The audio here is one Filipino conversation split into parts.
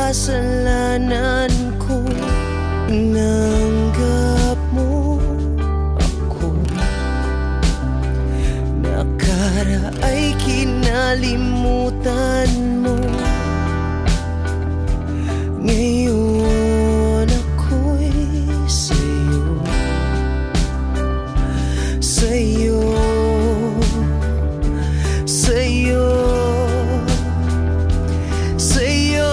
kasalanan ko. Tinanggap mo ako. Nakaraay kinalimutan mo. Ngayon ako'y sa'yo, sa'yo, sa'yo, sa'yo.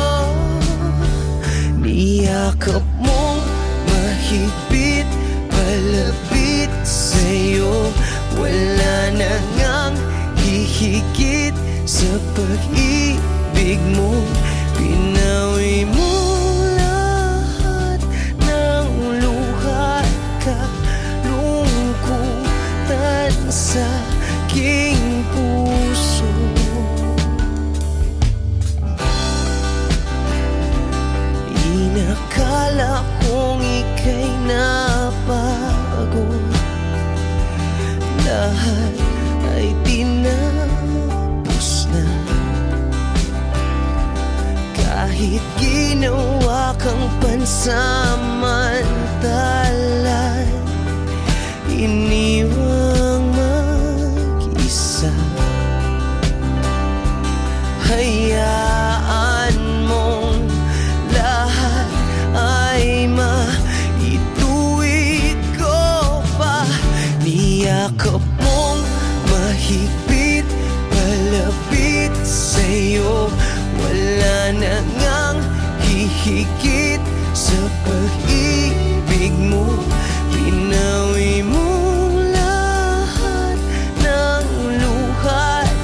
Niyakap mong mahigpit, palapit sa'yo. Wala na ngang hihigit sa pag-ibig mo. Pinawi mo lahat ng luha at kalungkutan sa aking puso. Inakala kong ika'y napagod. Lahat ay tinapos na. Kahit ginawa kang pansamantalan, iniwang mag-isa. Hayaan mong lahat ay maituwid ko pa. Niyakap mong mahigpit, palapit sa'yo. Wala na ngang hihigit sa pag-ibig mo. Pinawi mo lahat ng luha at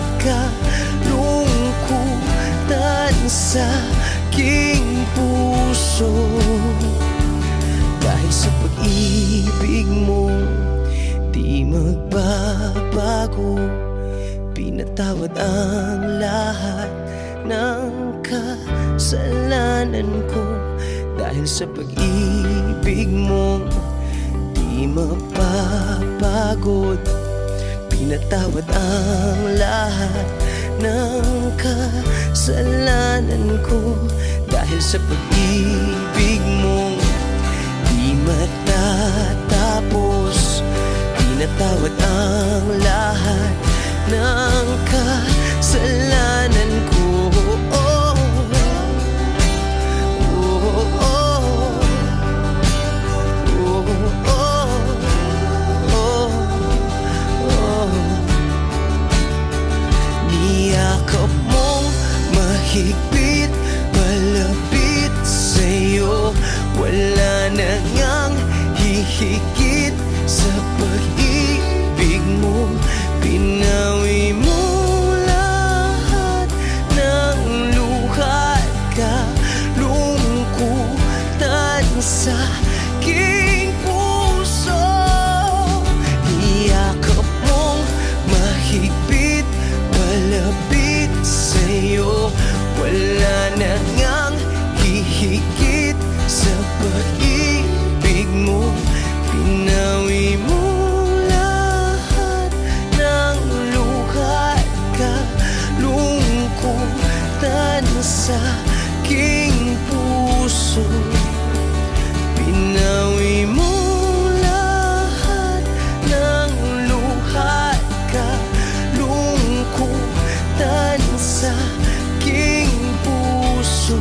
kalungkutan sa aking puso. Dahil sa pag-ibig mo, di magbabago. Pinatawad ang lahat ng kasalanan ko. Dahil sa pag-ibig mo, di mapapagod. Pinatawad ang lahat ng kasalanan ko. Dahil sa pag-ibig mo, di matatapos. Pinatawad ang lahat ng kasalanan ko. Niyakap mong mahigpit, palapit sa'yo. Wala na ngang hihigit sa pag-ibig mo. Pinawi mo lahat ng luha at kalungkutan sa aking puso. Niyakap mong mahigpit, palapit sa'yo. Wala na ngang hihigit sa pag-ibig mo. Pinawi mo lahat ng luha at kalungkutan sa aking puso. Pinawi mo lahat ng luha at kalungkutan sa aking puso.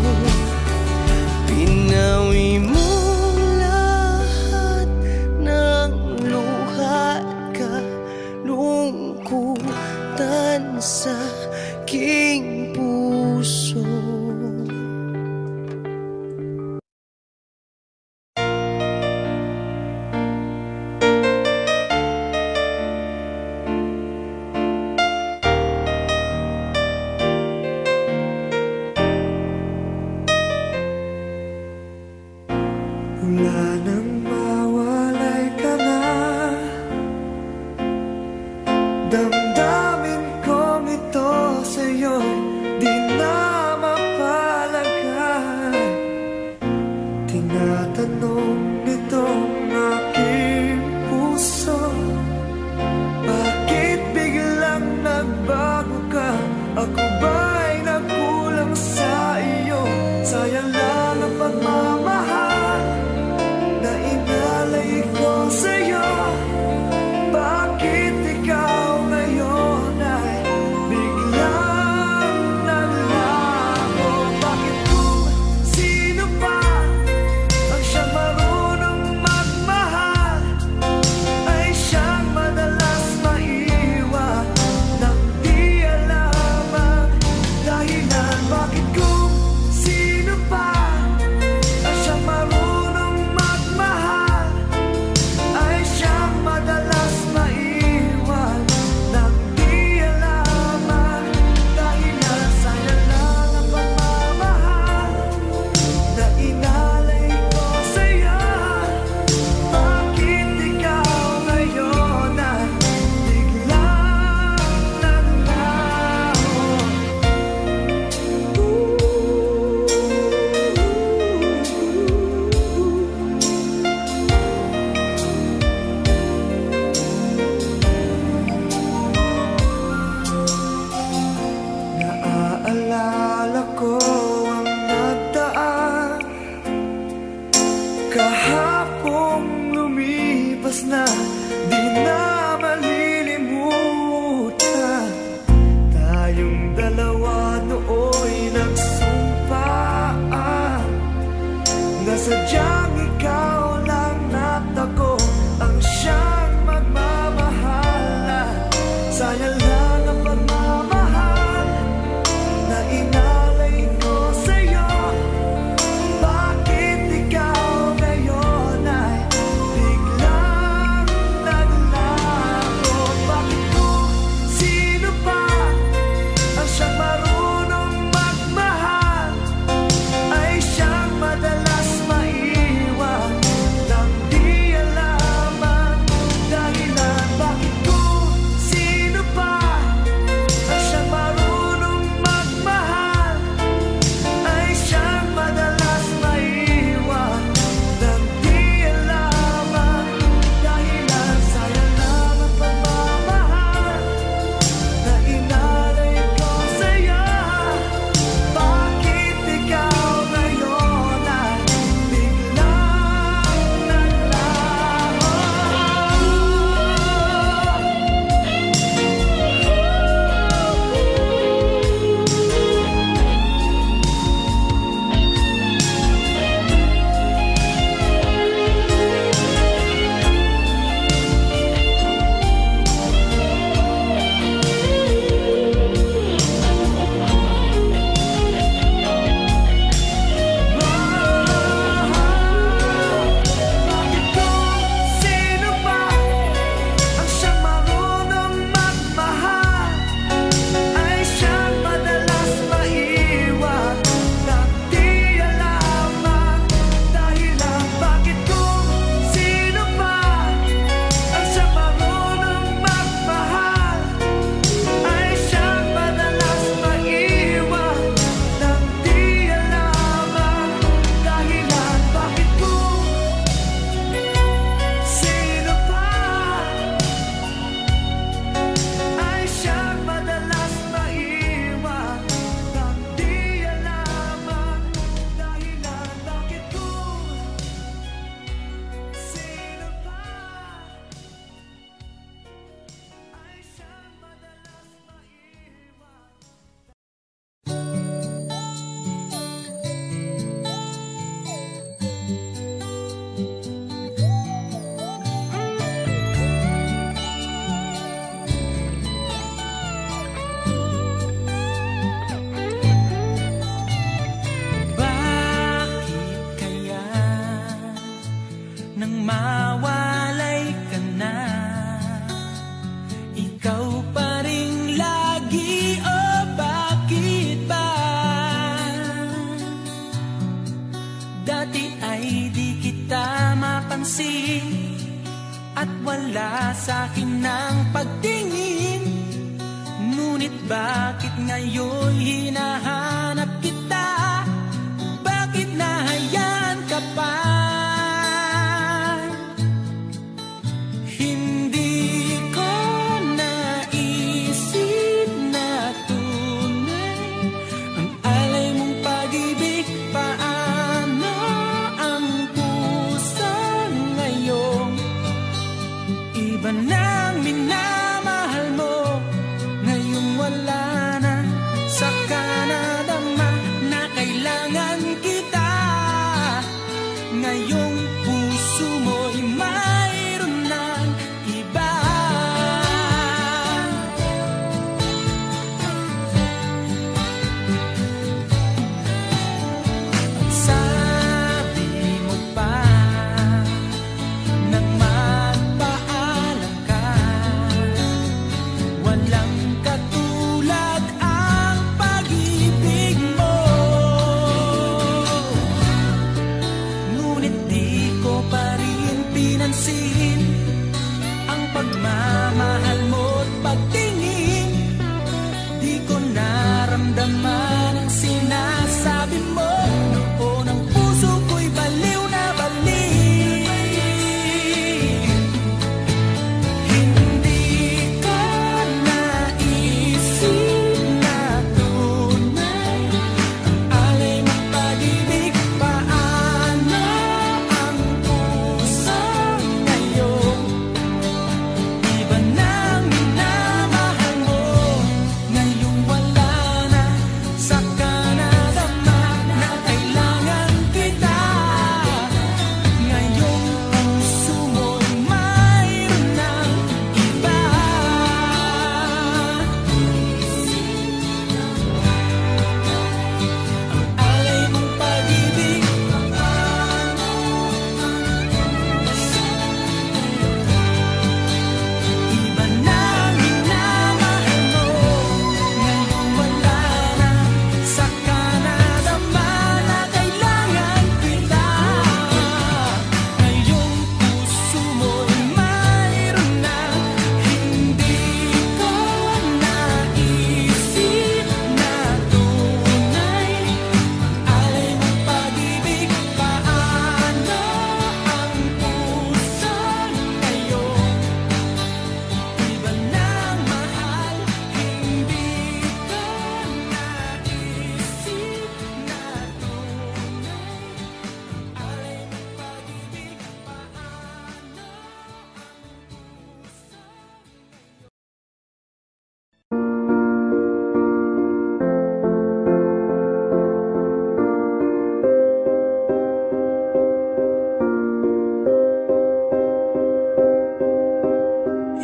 Pinawi mo lahat ng luha at kalungkutan sa aking puso. Wala nang mawalay ka na. Damdamin kong ito sa'yo'y di na mapalagay. Tinatanong nitong aking puso, bakit biglang nagbago ka? Ako ba'y nagkulang sa iyo? Sa sadyang ikaw lang at ako ang siyang magmamahal na sayang lang ang pagmamahal na inalay ko sa'yo. Bakit ikaw ngayon ay biglang naglaho? Bakit kung sino pa ang siyang marunong magmahal ay siyang madalas maiwan nang di alam ang dahilan? Bakit kung sino pa ang siyang marunong magmahal ay siyang madalas maiwan nang di alam ang dahilan? Sayang lang ang pagmamahal na inalay ko sa'yo. Bakit ikaw ngayon ay biglang naglaho? Bakit kung sino pa ang siyang marunong magmahal ay siyang madalas maiwan nang di alam ang dahilan? Bakit kung sino pa ang siyang marunong magmahal ay siyang madalas maiwan nang di alam ang dahilan? Bakit kung sino pa ay siyang madalas maiwan nang di alam ang dahilan? Bakit kung sino pa ay siyang madalas maiwan? Bakit kaya nang mawalay ka na, ikaw pa rin lagi? O bakit ba dati ay di kita mapansin at wala sa'kin ng pagtingin? Ngunit bakit ngayon hinahanap kita? Bakit nahayaan ka pa? Hindi ko naisip na tunay ang alay mong pag-ibig. Paano ang puso ngayon? Iba nang minamahal mo, ngayong wala na, saka nadamdaman.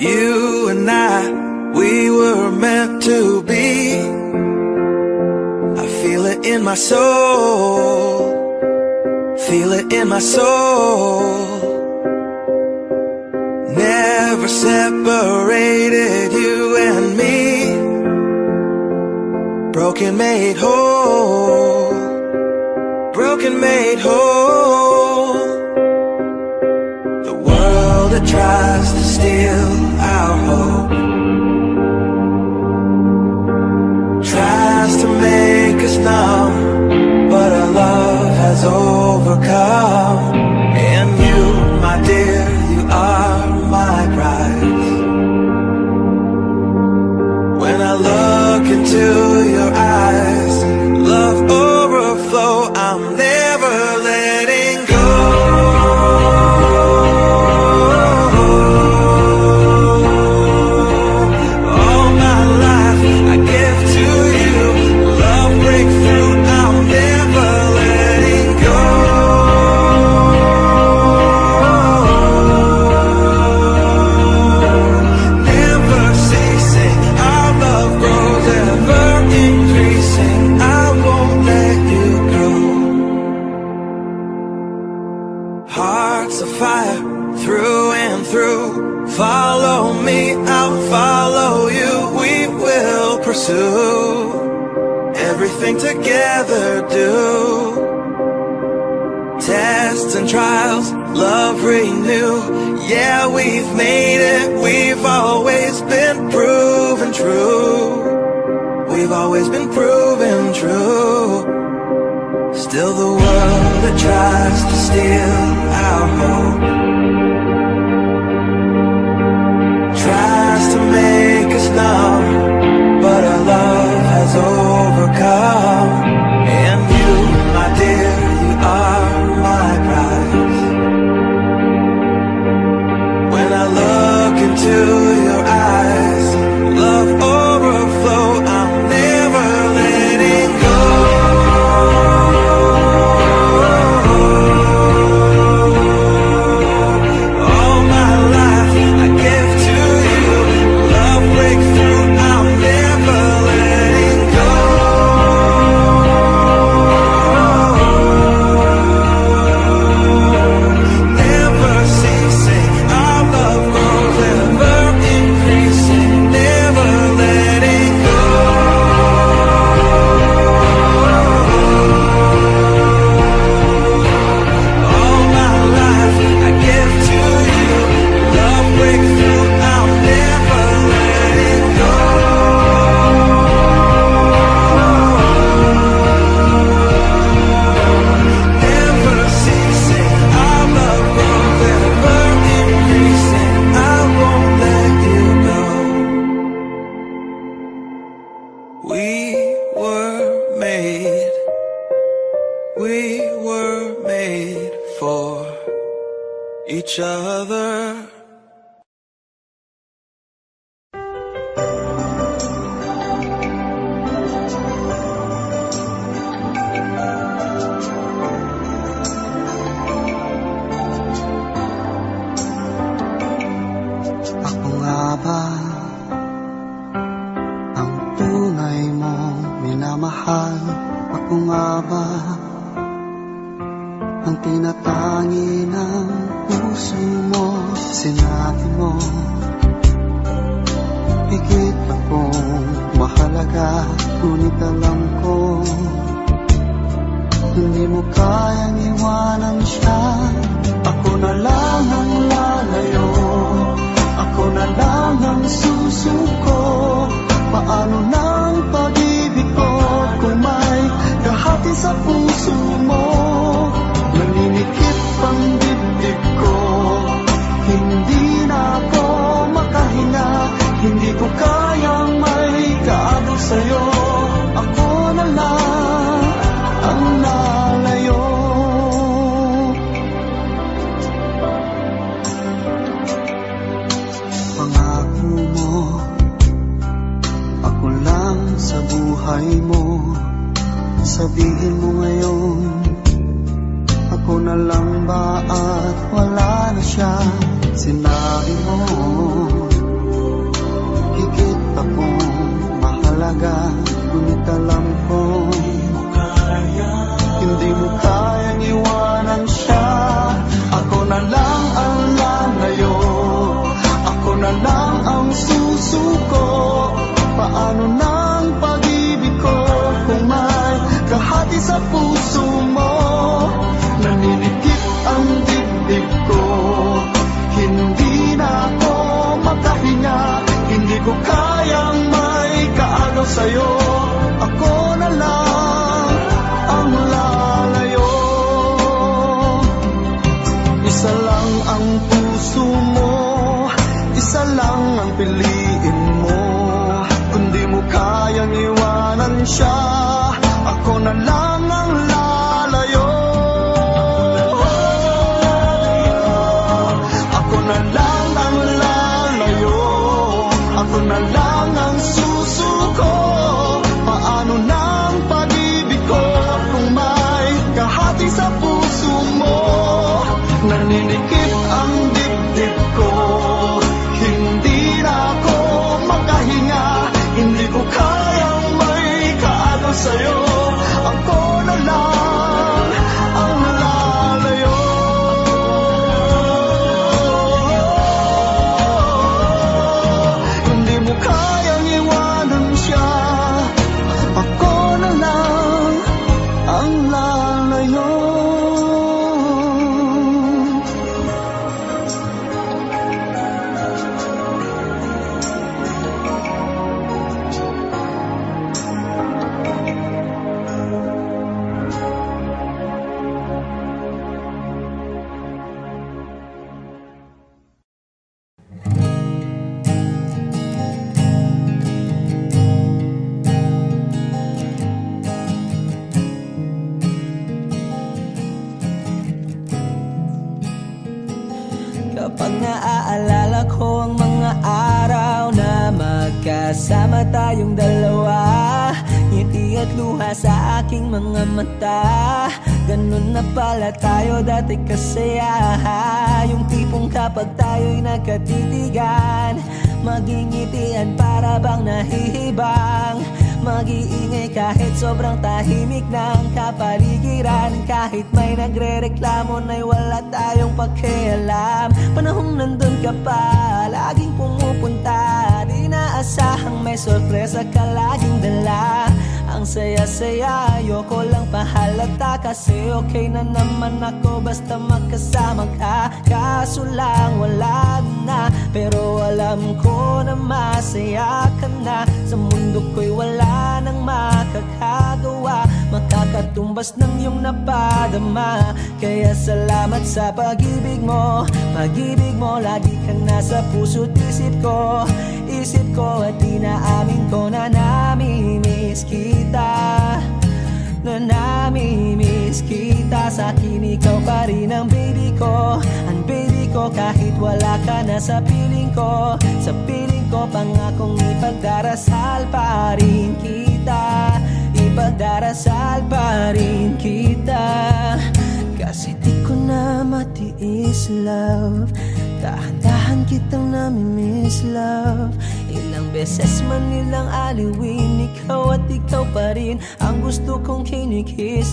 You and I, we were meant to be. I feel it in my soul, feel it in my soul. Never separated, you and me. Broken made whole, broken made whole. The world that tries to steal our hope tries to make us numb, but our love has overcome. And you, my dear, you are my prize. When I look into your eyes, love overflow, I'm never letting go. All my life I give to you, love breakthrough, I'm never letting go. Never ceasing, our love grows, ever increasing, I won't let you go. Hearts of fire, through and through. Follow me, I'll follow you. We will pursue everything together, do. Tests and trials, love renew. Yeah, we've made it, we've always been proven true. We've always been proven true. Still the world that tries to steal our hope tries to make us numb, but our love has overcome. And you, my dear, you are my prize. When I look into your eyes, love overflow, I'm never letting go. All my life I give to you, love breakthrough, I'm never letting go. Never ceasing, our love grows, ever increasing, never letting go. All my life I give to you, love breakthrough, I'm never letting go. Never ceasing, our love grows, ever increasing, I won't let you go. We were made for each other. Ako nga ba ang tunay mong minamahal? Ako nga ba ang tinatangi ng puso mo? Sinabi mo higit akong mahalaga, ngunit alam ko hindi mo kayang iwanan siya. Ako na lang ang lalayo, ako na lang ang susuko. Paano nang pag-ibig ko kung may kahati sa puso mo? Naninikip ang dibdib ko, hindi na ako makahinga. Hindi ko kayang may kaagaw sa'yo. Ako na lang ang lalayo. Pangako mo, ako lang sa buhay mo. Sabihin mo ngayon, ako na lang ba at wala na siya? Sinabi mo Kapag naaalala ko ang mga araw na magkasama tayong dalawa, ngiti at luha sa aking mga mata. Ganun na pala tayo dati kasaya. Yung tipong kapag tayo'y nagkatitigan, magingitian para bang nahihibang. Mag-iingay kahit sobrang tahimik ng kapaligiran. Kahit may nagre-reklamo na'y wala tayong pakialam. Panahong nandun ka pa, laging pumupunta. Di naasahang may sorpresa ka laging dala. Ang saya-saya, ayoko lang pahalata. Kasi okay na naman ako basta magkasama ka. Kaso lang wala na, pero alam ko na masaya ka na. Sa mundo ko'y wala nang makakagawa, makakatumbas ng iyong napadama. Kaya salamat sa pag-ibig mo. Pag-ibig mo, lagi kang nasa puso't isip ko. Isip ko at inaamin ko na namimiss kita. Na namimiss kita. Sa'kin ikaw pa rin ang baby ko. Ang baby ko kahit wala ka na sa piling ko. Sa piling ko pangakong ipagdarasal pa rin kita. Ipagdarasal pa rin kita. Kasi di ko na matiis love. Dahan-dahan kitang namimiss love. Ilang beses man nilang aliwin, ikaw at ikaw pa rin ang gusto kong kinikiss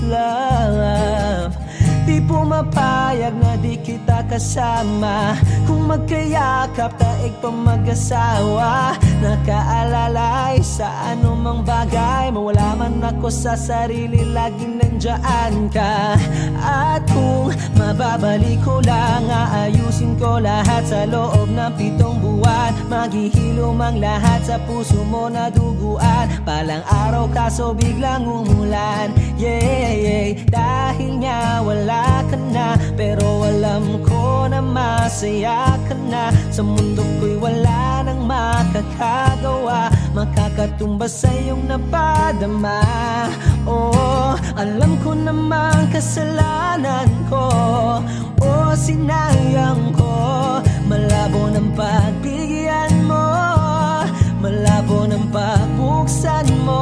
love. Di pumapayag na di kita kasama. Kung magkayakap taig pa mag-asawa. Nakaalalay sa anumang bagay. Mawala man ako sa sarili, laging nandyan ka. At kung mababalik ko lang, aayusin ko lahat sa loob ng 7 buwan. Maghihilom ang lahat sa puso mo na duguan. Palang araw kaso biglang umulan. Yeah, yeah. Dahil nga wala ka na, pero alam ko na masaya ka na. Sa mundo ko'y wala nang makakagawa, makakatumbas sa iyong napadama. Oh, alam ko namang kasalanan ko. Oh, sinayang ko. Malabo ng pagbigyan mo, malabo ng pagbuksan mo.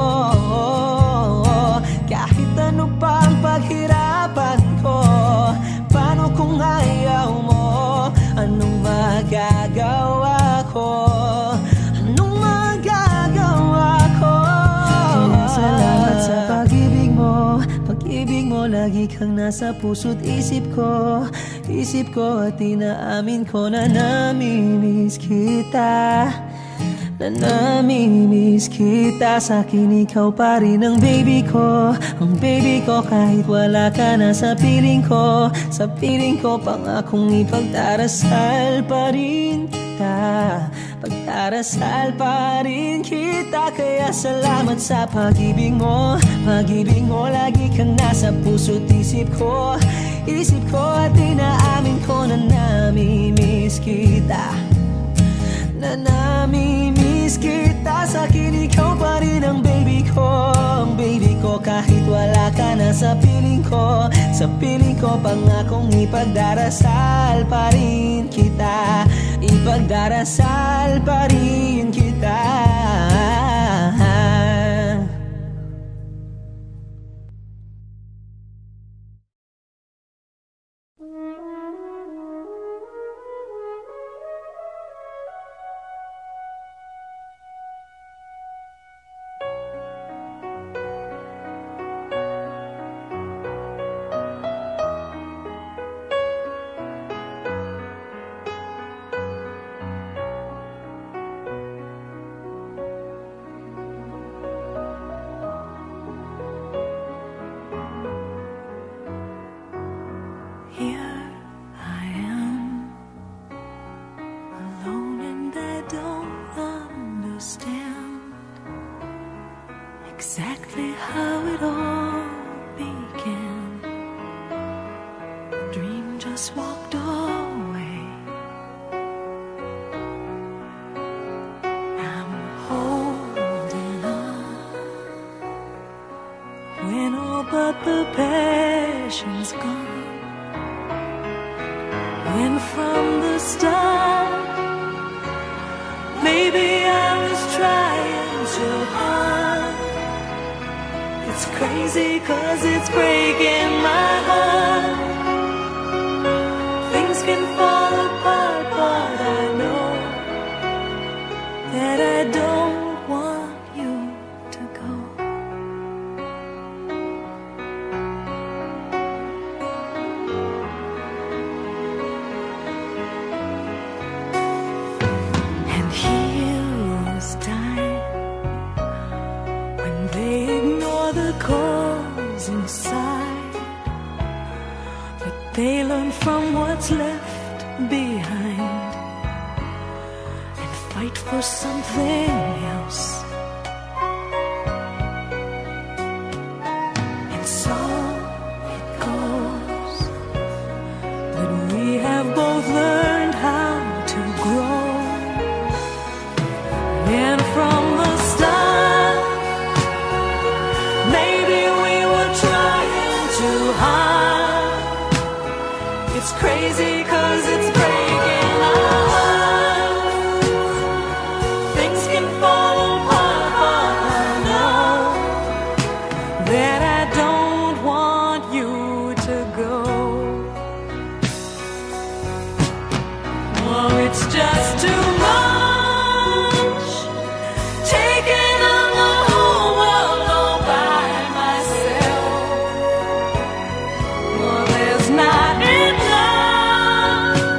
Kahit ano pa ang paghirapan ko, paano kung ayaw mo? Anong magagawa ko? Anong magagawa ko? Salamat sa pag-ibig mo. Pag-ibig mo, lagi kang nasa puso't isip ko. Isip ko at inaamin ko na namimiss kita. Na namimiss kita. Sa'kin ikaw pa rin ang baby ko. Ang baby ko kahit wala ka na sa piling ko. Sa piling ko pangakong ipagdarasal pa rin kita. Pagdarasal pa rin kita. Kaya salamat sa pag-ibig mo. Pag-ibig mo, lagi kang nasa puso't isip ko. Isip ko at inaamin ko na namimiss kita. Na namimiss kita. Sa'kin ikaw pa rin ang baby ko. Ang baby ko kahit wala ka na sa piling ko. Sa piling ko pangakong ipagdarasal pa rin kita. Ipagdarasal pa rin kita. Exactly how it all began. The dream just walked away. I'm holding on when all but the passion's gone. When from the start crazy 'cause it's breaking my heart. Things can fall apart, but I know that I don't want you to go. And heroes die when they ignore the cause inside, but they learn from what's left behind and fight for something else. And so it goes, but we have both learned how to grow. And from the start, maybe we were trying too hard. It's crazy 'cause it's breaking our heart. Things can fall apart, but I know that I don't want you to go. Oh, it's just too much, taking on the whole world all by myself. Well, there's not enough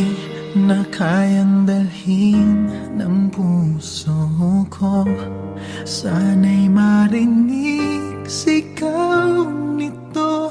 na kayang dalhin ng puso ko. Sana'y marinig sigaw nito,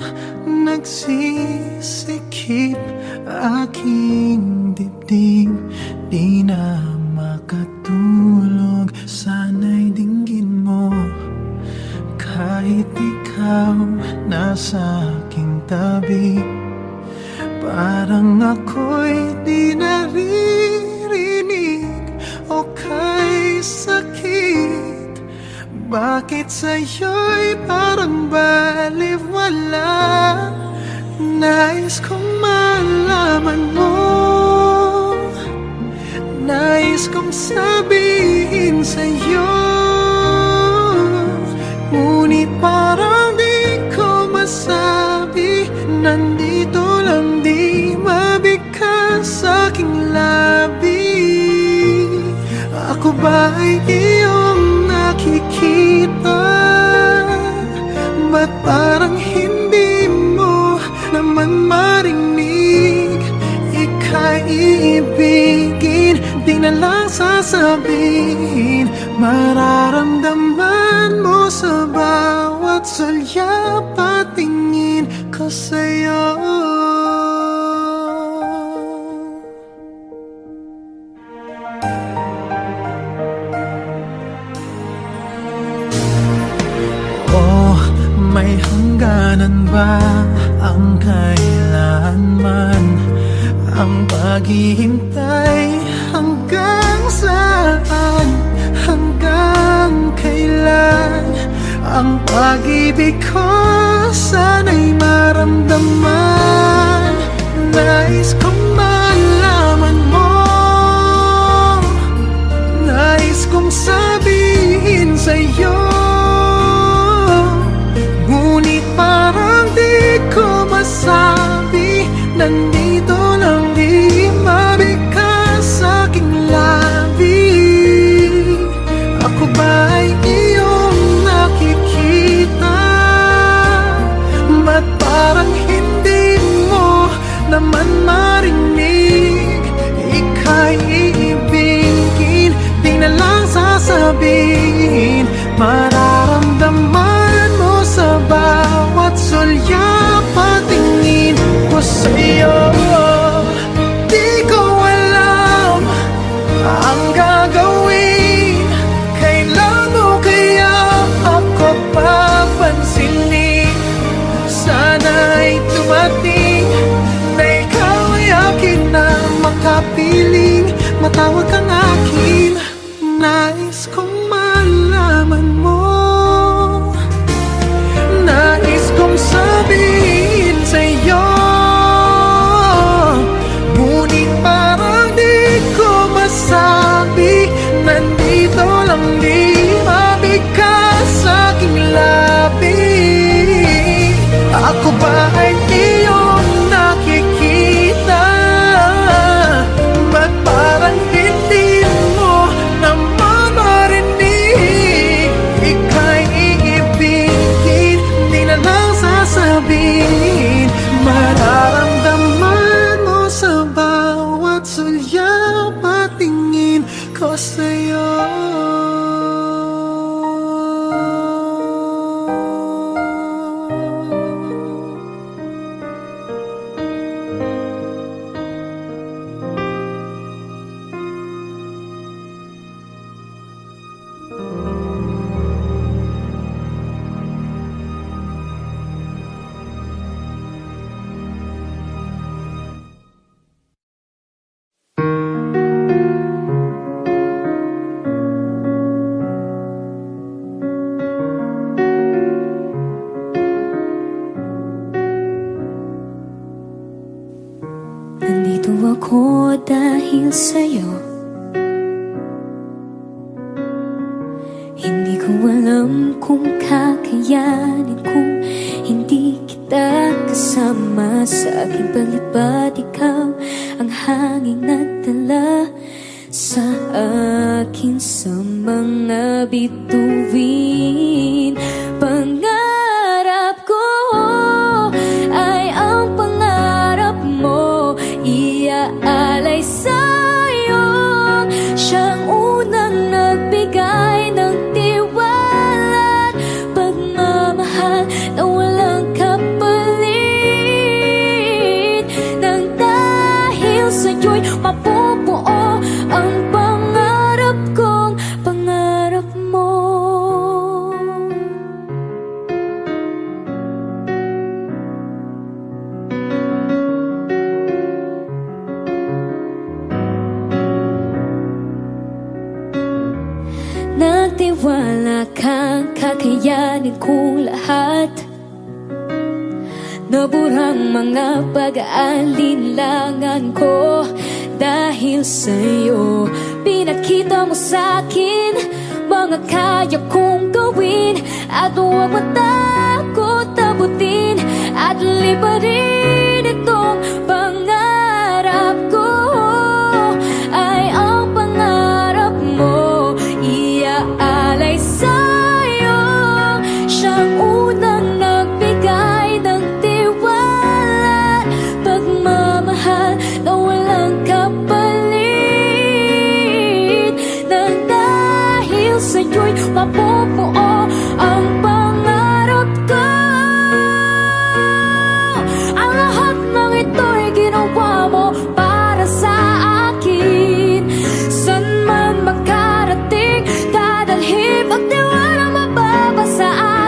nagsisikip aking dibdib. Di na makatulog, sana'y dinggin mo. Kahit ikaw nasa aking tabi, parang ako'y di naririnig o kay sakit. Bakit sa'yo'y parang baliwala? Nais kong malaman mo, nais kong sabihin sa'yo, ngunit parang di ko masabi. Nandito lang, di mabigkas aking labi. Ako ba ay iyong nakikita? Ba't parang hindi mo naman marinig? Ika'y iibigin, di na lang sasabihin. Mararamdaman mo sa bawat sulyap at tingin ko sa'yo. Oh, may hangganan ba ang kailanman? Ang paghihintay hanggang saan? Hanggang kailan? Ang pag-ibig ko sana'y maramdaman. Nais kong malaman mo, nais kong sabihin sa'yo, ngunit parang di ko masabi. Nandito lang, di mabigkas aking labi. Ako ba ay iyong nakikita? Ba't parang hindi mo naman marinig? Ika'y iibigin, di na lang sasabihin. Mararamdaman mo sa bawat sulyap at tingin ko sa'yo. Di ko alam ang gagawin, kailan mo kaya ako papansinin? Sana'y tumating na ikaw ay akin na makapiling. Matawag kang akin, nais kong malaman mo, nais kong sabihin sa'yo, ngunit parang di ko masabi. Nandito lang, di mabigkas aking labi. Ako ba ay iyong nakikita? Ba't parang hindi mo naman marinig? Ika'y iibigin, di na lang sasabihin. Mararamdaman mo sa bawat sulyap at tingin ko sa'yo. Nandito ako dahil sa'yo. Hindi ko alam kung kakayanin kung hindi kita kasama sa aking palibad. Ikaw ang hanging nagdala sa akin sa mga bituin. Pangarap ko ay ang pangarap mo, iaalay alay sa'yo. Siyang unang nagbigay ng tiwala at pagmamahal na walang kapalit. Nang dahil sa'yo'y mapubuo ang pangarap kong pangarap mo. Nagtiwala kang kakayanin kong lahat. Naburang mga pag-aalinlangan ko. Dahil sa'yo, pinakita mo sa'kin mga kaya kong gawin. At huwag matakot abutin at liparin itong pangarap ko. Ay ang pangarap mo, iaalay sa'yo. Siyang unang nagbigay ng tiwala, pagmamahal na walang kapalit. Nang dahil sa'yo'y mapubuo ang pangarap ko. Ang lahat ng ito'y ginawa mo para sa akin. San man makarating, dadalhin at tiwala mababa sa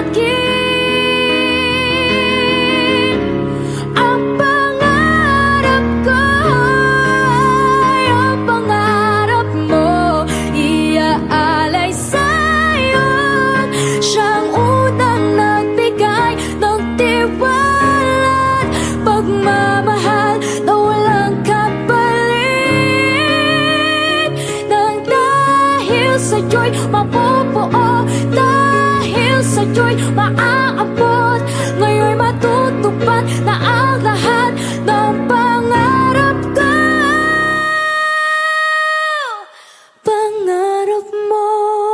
akin. Ang pangarap ko ay ang pangarap mo, iaalay sa'yo. Siyang unang nagbigay ng tiwala at pagmamahal na walang kapalit. Nang dahil sa'yo'y mapubuo, dahil sa'yo'y maaabot, ngayon'y matutupad na ang lahat ng pangarap ko. Pangarap mo.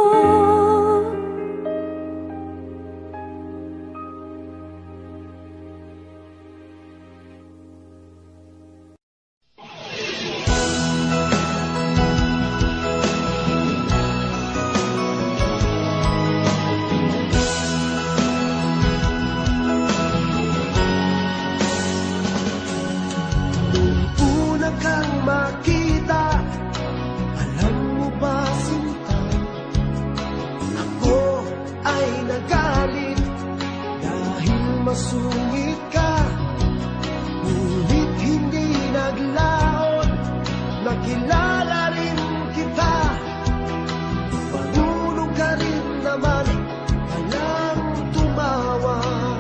Una kang makita, alam mo ba sinta, ako ay nagalit dahil masungit ka. Ngunit hindi naglaon, nakilala rin kita. Marunong ka rin naman palang tumawa.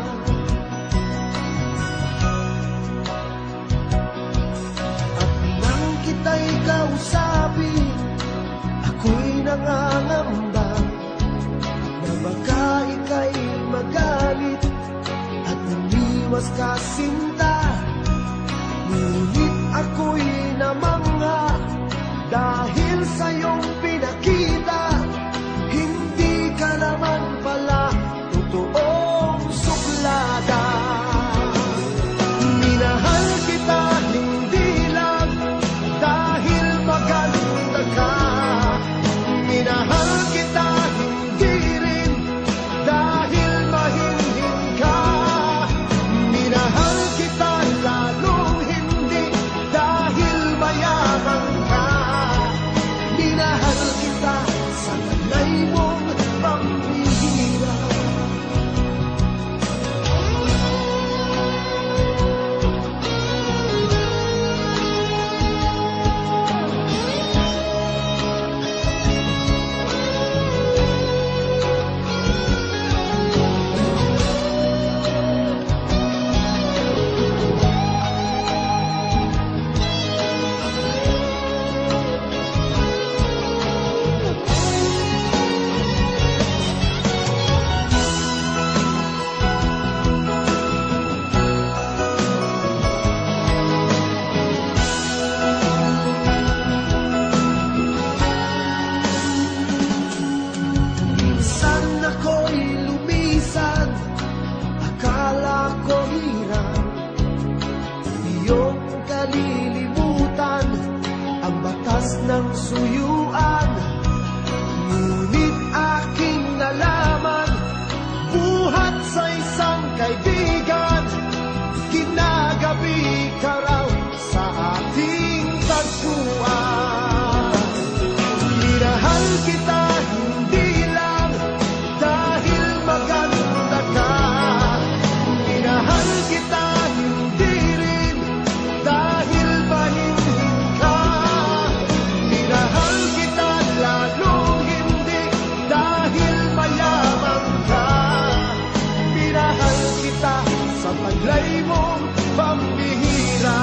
At nang kita'y kausapin, ako'y nangangamba na baka ika'y magalit at umiwas ka sinta. Ngunit ako'y namangha dahil sa'yong pinakita, hindi ka naman pala totoong suplada. Minahal kita hindi lang dahil maganda ka. Minahal kita hindi rin dahil mahinhin ka. Minahal kita lalong hindi dahil maya batas ng suyuan. Ngunit aking nalaman, buhat sa isang kaibigan, ginagabi ka raw sa ating tagpuan. Minahal kita hindi lang dahil maganda ka, minahal kita hindi rin dahil mahinhin ka, minahal kita lalong hindi dahil mayaman ka, minahal kita sa taglay mong pambihira.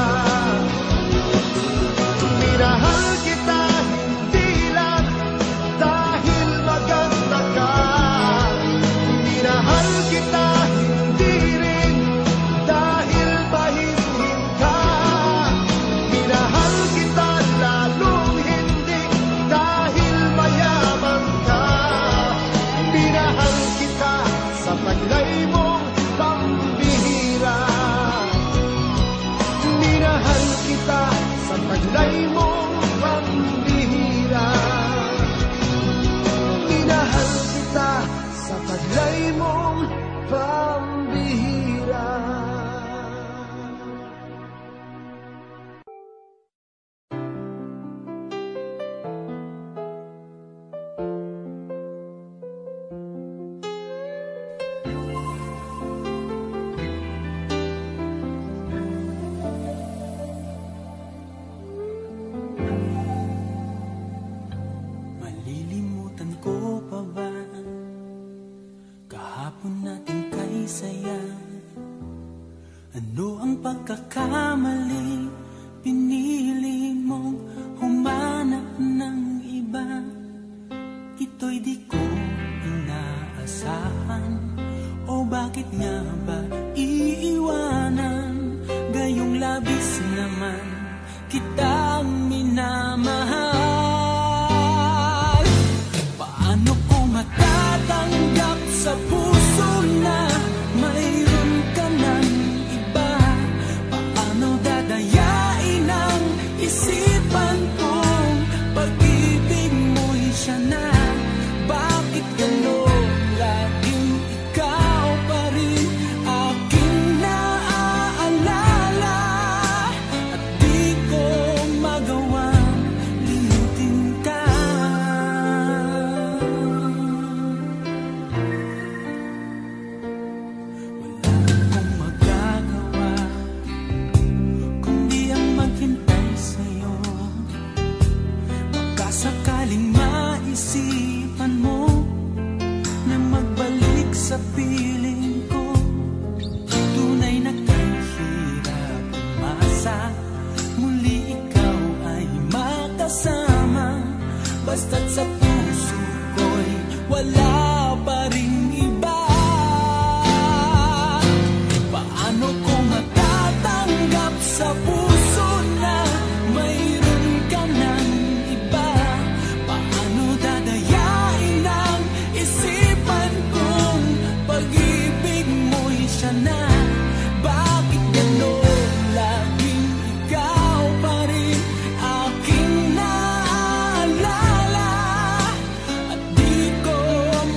Minahal kita hindi lang dahil maganda ka, minahal kita hindi rin dahil mahinhin ka, minahal kita lalong hindi dahil mayaman ka, minahal kita sa taglay mong pambihira. Minahal kita sa taglay mong pambihira. Minahal kita sa taglay mong pambihira. Malilimutan ko pa ba kahapon natin kay saya? Ano ang pagkakamali? Pinili mong humanap ng iba. Ito'y di ko inaasahan. O bakit nga ba iiwanan? Gayong labis naman kitang minamahal. Paano ko matatanggap sa puso na mayroon ka ng iba? Paano dadayain ang isipan kong pag-ibig mo'y siya na? Bakit gano'n laging ikaw pa rin aking naaalala? At di ko magawang limutin ka. Wala akong magagawa kundi ang maghintay sa'yo. Baka sakaling maisipan mo na magbalik sa piling ko. Tunay na kahirap umasa, muli ikaw ay makasama. Basta't sa puso ko'y wala pa ring iba. Paano ko matatanggap sa puso na mayroon ka ng iba? Paano dadayain ang isipan kong pag-ibig mo'y siya na? Bakit gano'n laging ikaw pa rin aking naaalala? At di ko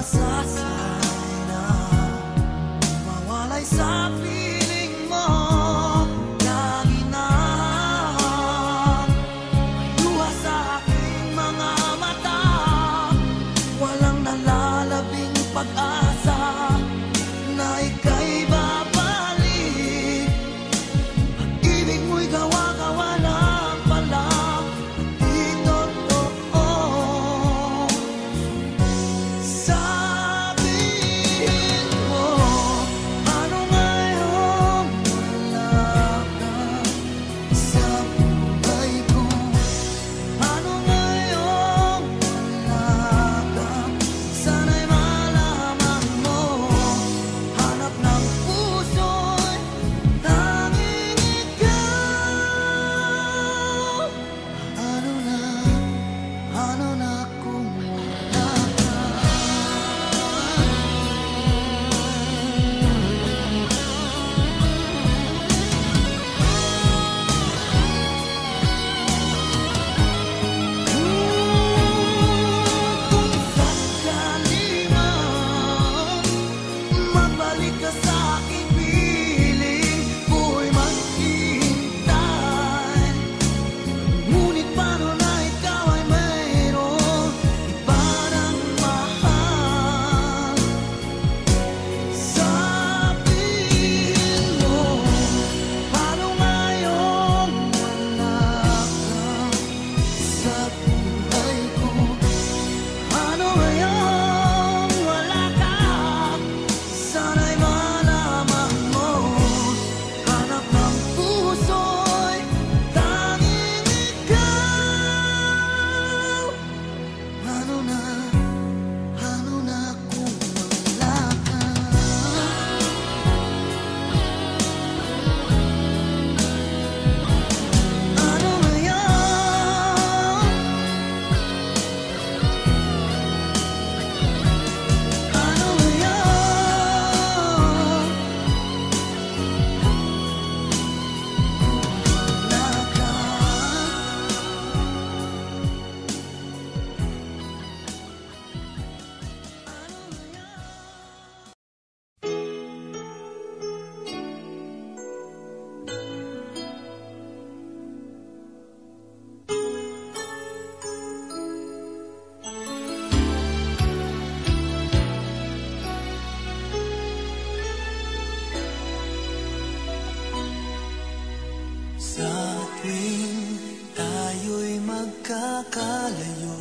magkakalayo,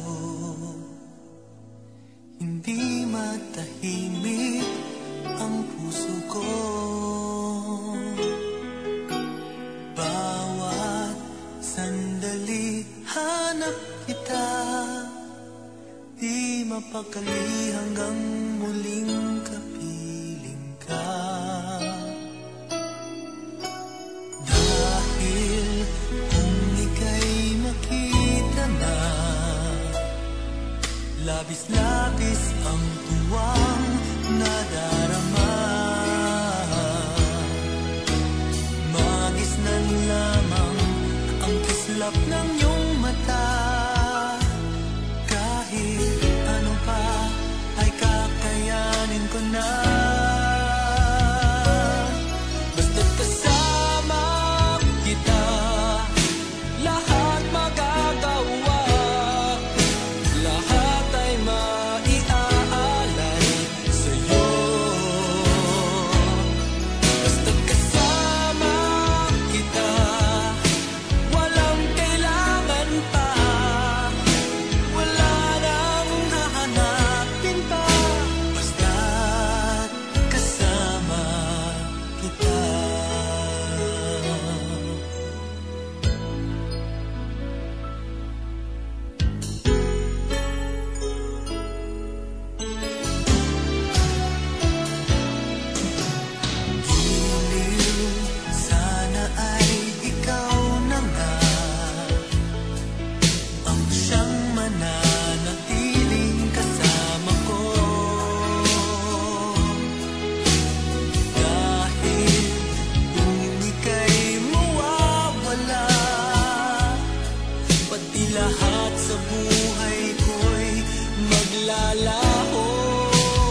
hindi matahimik ang puso ko. Bawat sandali hanap kita, di mapakali hanggang muling kapiling ka. Dahil kung ika'y makita na, labis-labis ang tuwang nadarama. Magisnan lamang ang kislap ng iyong mata. Kahit ano pa ay kakayanin ko na. Basta't kasama kita, lahat magagawa. Lahat ay maiaalay sa'yo. Basta't kasama kita, walang kailangan pa. Wala nang hahanapin pa. Basta't kasama kita. Giliw, sana ay ikaw na nga ang siyang mananatiling kasama ko. Dahil kung ika'y mawawala, pati lahat sa buhay ko'y maglalaho.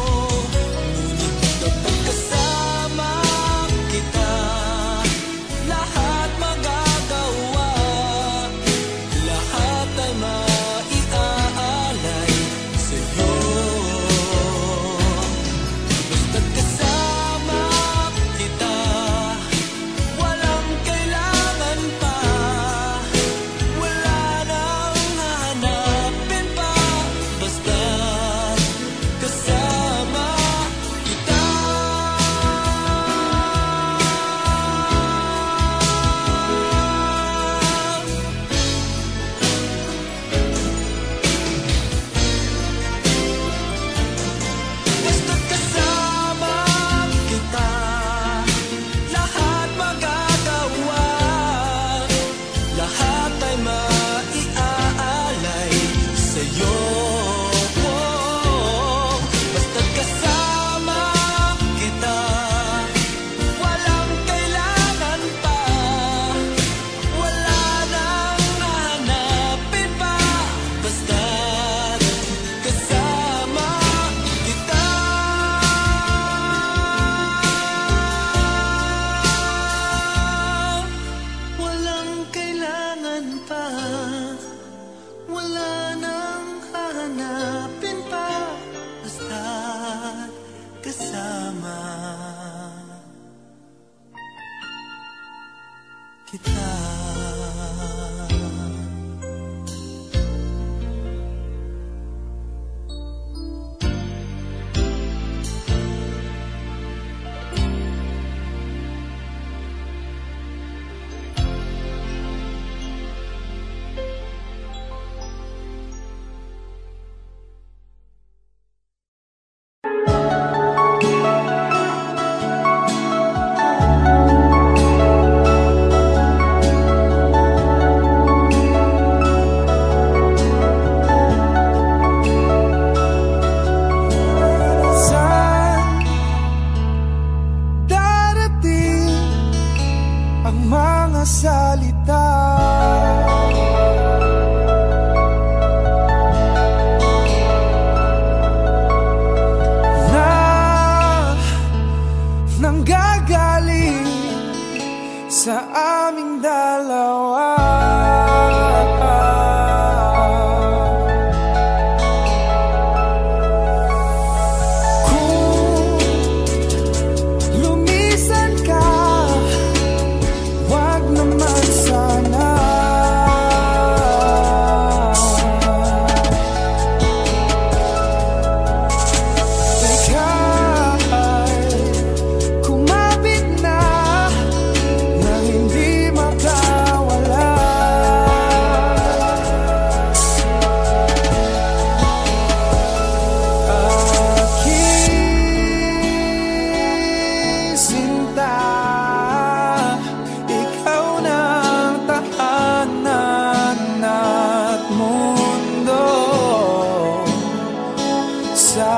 sa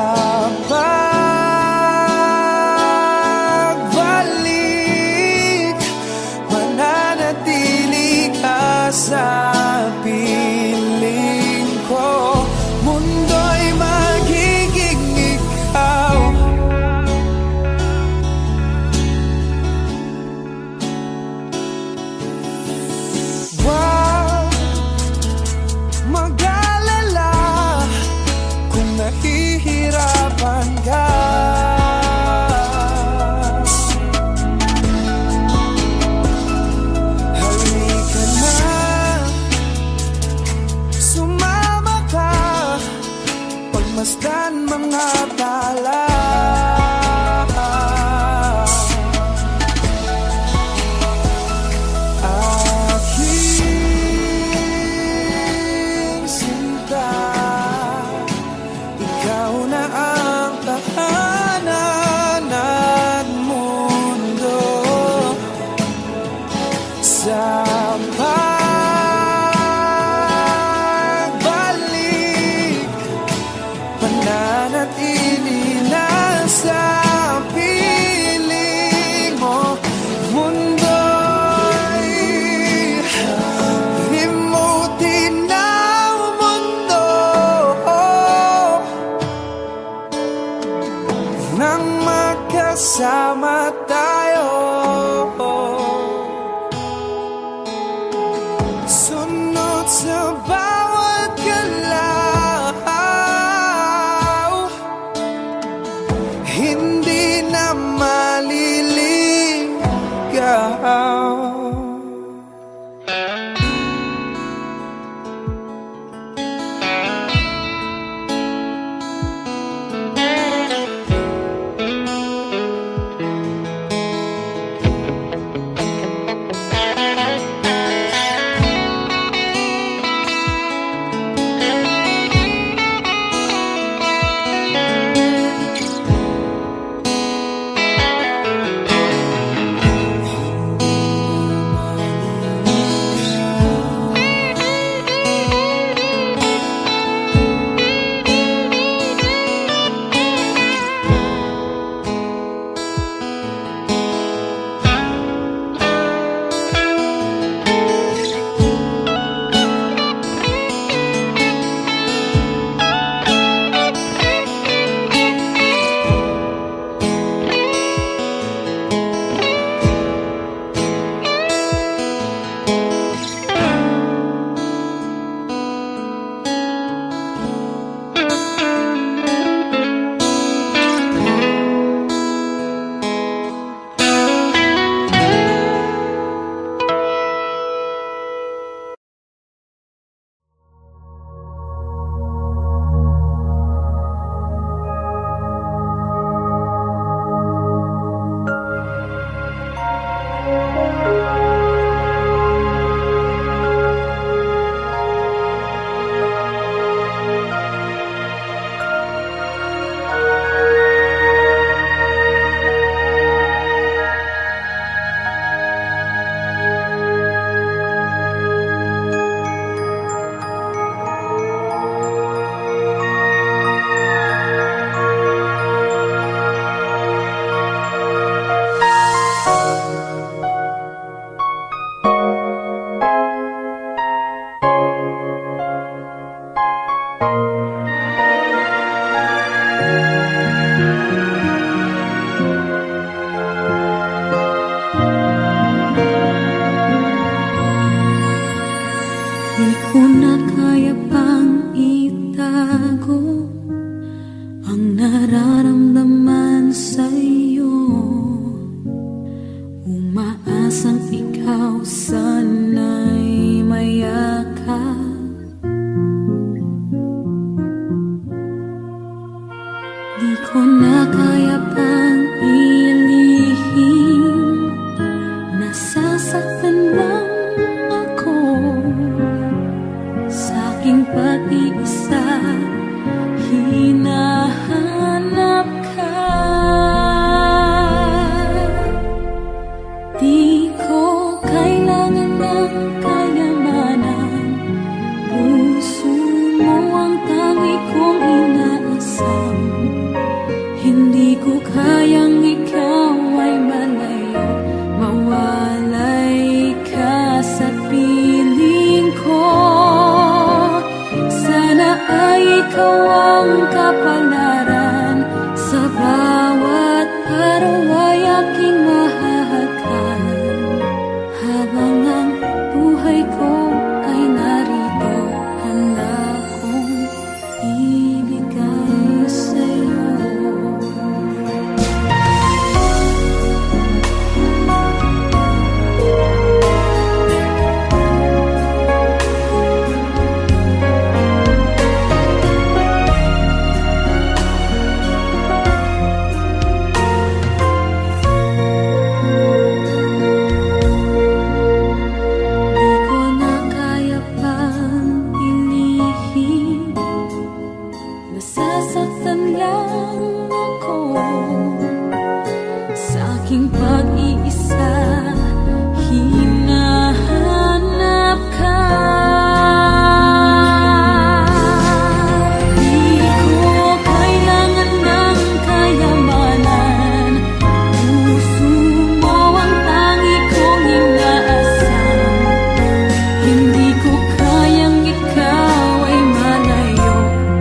pagbalik, mananatili ka sa piling ko. Mundo'y magiging ikaw. Wag mag-alala kung nahihirapan ka. Halika na, sumama ka, pagmasdan mga tala. Aking sinta, ikaw na ang tahanan at mundo. Sa pagbalik, mananatili na sa piling mo. Mundo'y limutin ng mundo nang magkasama tayo. Sunod sa bawat galaw, hindi na maliligaw. Di ko na kaya pang itago ang nararamdaman sa'yo. Umaasang ikaw sana'y mayakap. Di ko na kaya pang ilihim, nasasaktan lang ako sa aking pag-iisa. Hinahanap ka, di ko kailangan ng kayamanan. Puso mo ang tangi kong inaasam. kapalaran. Sa bawat araw ay aking mahahagan. Habang ang buhay ko ay narito, handa kong ibigay sa'yo. Nasasaktan lang ako sa aking pag-iisa. Hinahanap ka. Di ko kailangan ng kayamanan. Puso mo ang tangi kong inaasam. Hindi ko kayang ikaw ay malayo.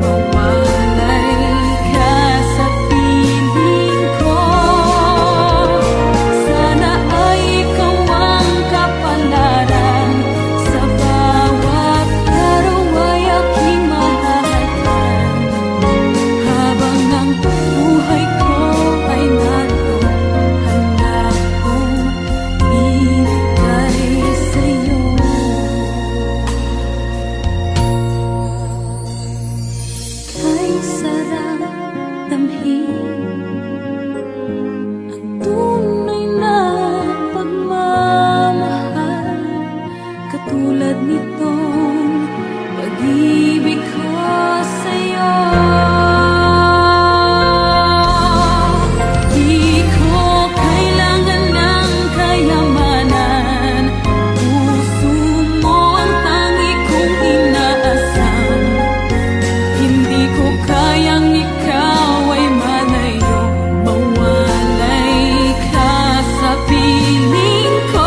Katulad nitong pag-ibig ko sa'yo. Di ko kailangan ng kayamanan. Puso mo ang tangi kong inaasam. Hindi ko kayang ikaw ay malayo. Mawalay ka sa piling ko.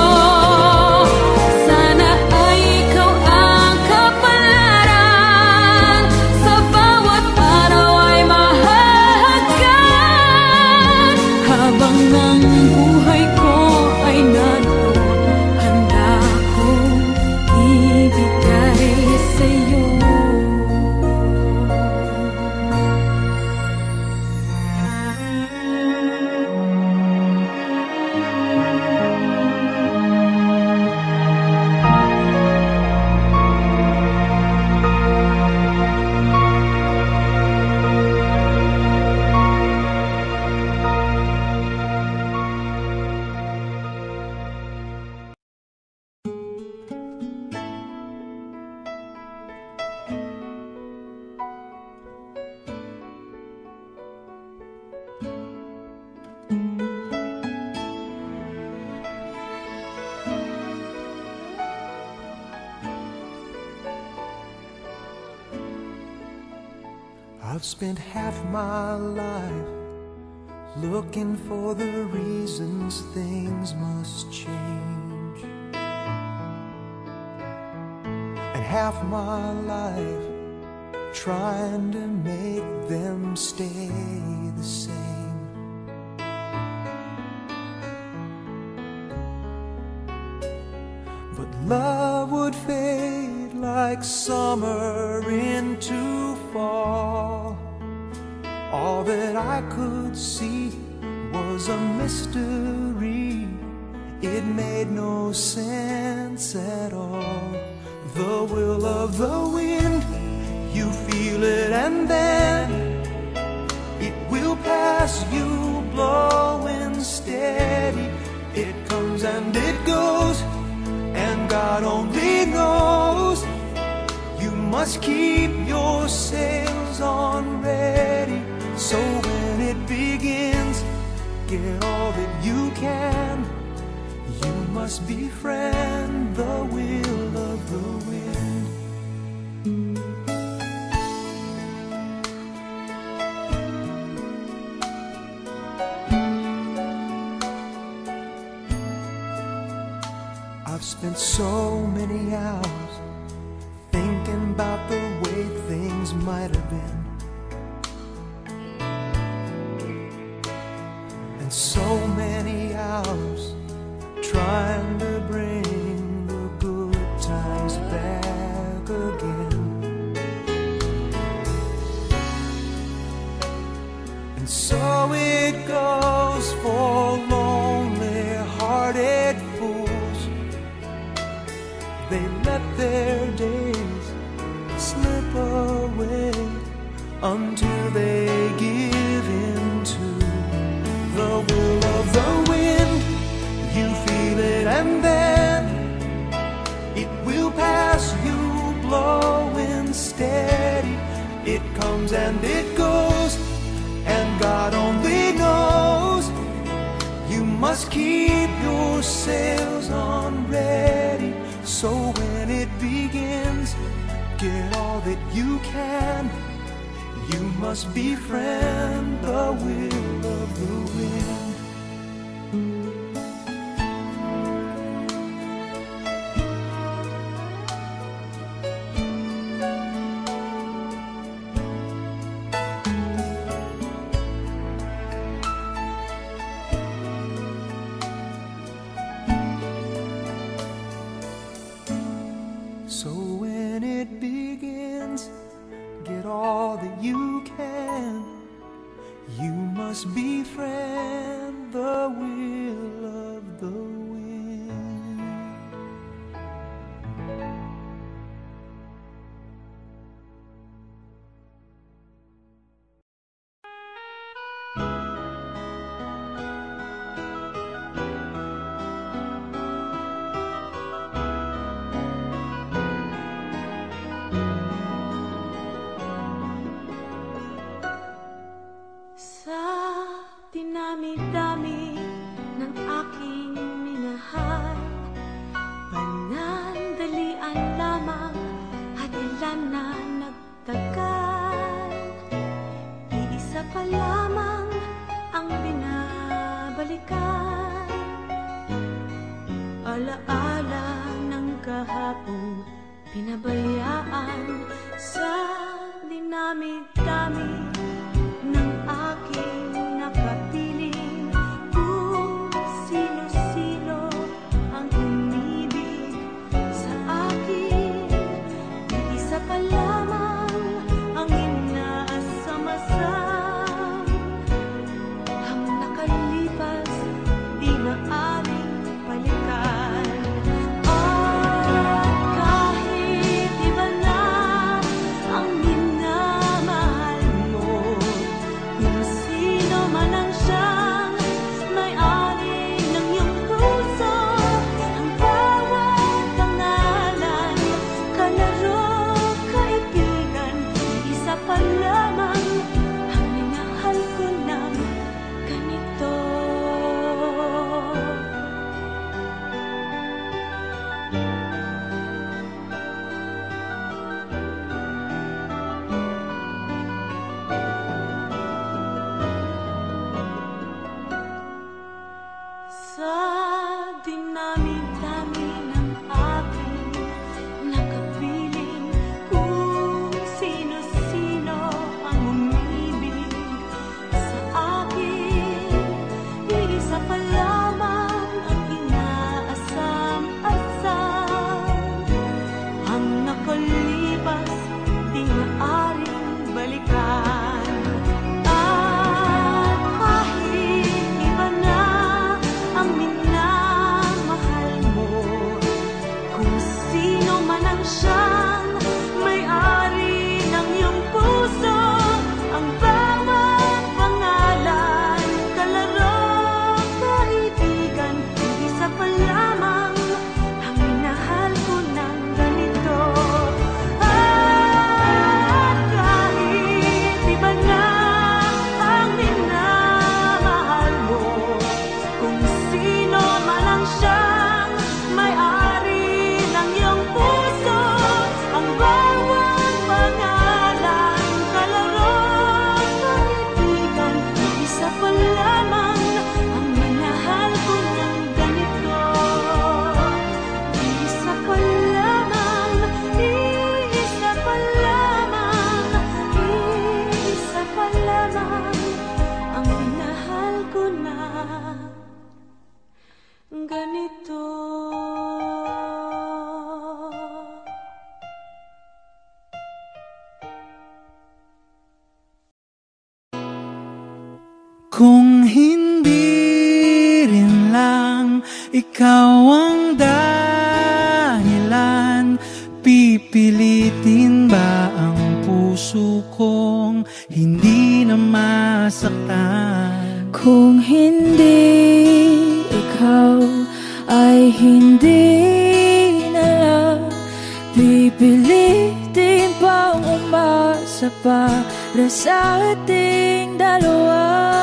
I've spent half my life looking for the reasons things must change, and half my life trying to make them stay the same. But love would fade like summer into fall. All that I could see was a mystery. It made no sense at all. The will of the wind, you feel it and then it will pass you, blowing steady. It comes and it goes, and God only knows. You must keep your sails on ready, so when it begins, get all that you can. You must befriend the will of the wind. I've spent so many hours thinking about the way things might have been and so many hours trying to bring the good times back again. And so it goes for lonely-hearted fools. They let their days slip away until they give in to the will of the wind. You feel it and then it will pass you, blowing steady. It comes and it goes, and God only knows. You must keep your sails on ready, so when it begins, get all that you can. You must befriend the will of the wind. So when it begins, get all that you can. You must befriend the will of the wind. Sa dinami-dami ng aking minahal, panandalian lamang at ilan na nagtagal. Iisa pa lamang ang binabalikan, alaala ng kahapong pinabayaan. Sa dinami-dami ng aking nakapiling, kung sino-sino ang umibig sa akin, iisa pa lamang ang inaasam-asam. Ang nakalipas di maaring balikan. At kahit iba na ang minamahal mo, kung sino man ang siyang may-ari ng iyong puso, ang bawat pangalan, kalaro, kaibigan, isa pa lamang ang minahal ko ng ganito. Sa dinami-dami ng aking nakapiling, kung sino-sino ang umibig sa akin, iisa pa lamang ang inaasam-asam. Ang nakalipas di maaring balikan. At kahit iba na ang minamahal mo, kung sino man ang siyang may-ari ng iyong puso, ang bawat pangalan, kalaro, kaibigan, isa pa lamang ang minahal ko ng ganito. At kahit iba na ang minamahal mo, kung sino man ang siyang may-ari ng iyong puso, ang bawat pangalan, kalaro, kaibigan, isa pa lamang ang minahal ko ng ganito. Isa pa lamang, isa pa lamang, isa pa lamang ang minahal ko ng Kung hindi rin lang ikaw ang dahilan, pipilitin ba ang puso kong hindi na masaktan? Kung hindi ikaw ay hindi na lang, pipilitin bang umasa para sa ating dalawa?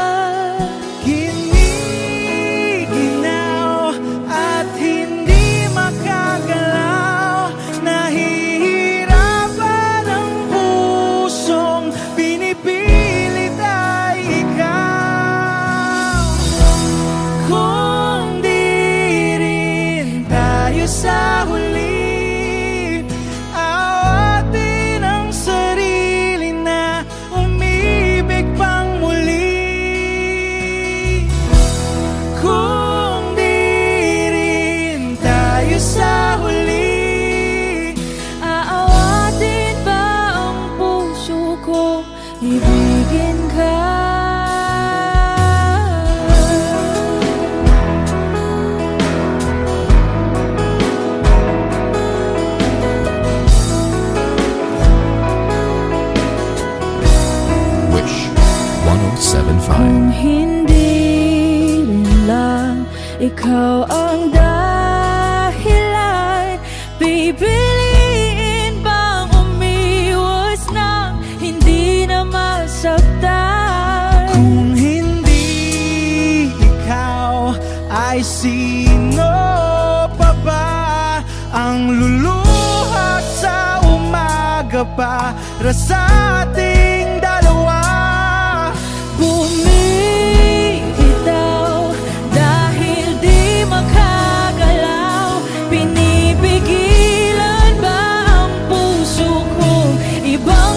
Giniginaw at hindi makagalaw, nahihirapan ang pusong pinipilit ay ikaw. Kung di rin tayo sa huli, awatin ang sarili na umibig pang muli. Kung di rin tayo sa huli, Aawatin ba ang puso ko, ibigin ka? Wish 1075. Kung hindi rin lang ikaw ang dahilan, pipiliin bang umiwas na hindi na masaktan? kung hindi ikaw, ay sino pa ba ang luluha sa umaga para sa ating dalawa? Bumibitaw dahil di makagalaw, pinipigilan ba ang puso kong ibang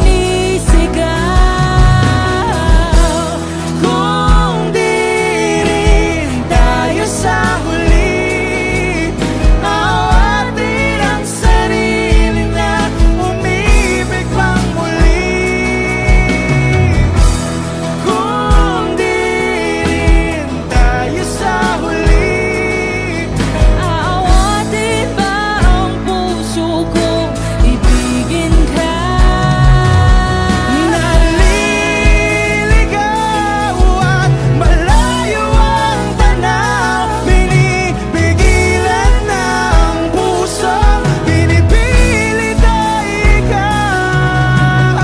sinisigaw? Kung di rin tayo sa huli, awatin ang sarili na umibig pang muli. Kung di rin tayo sa huli, Aawatin ba ang puso kong ibigin ka? naliligaw at malayo ang tanaw, pinipigilan ng pusong pinipilit ay ikaw.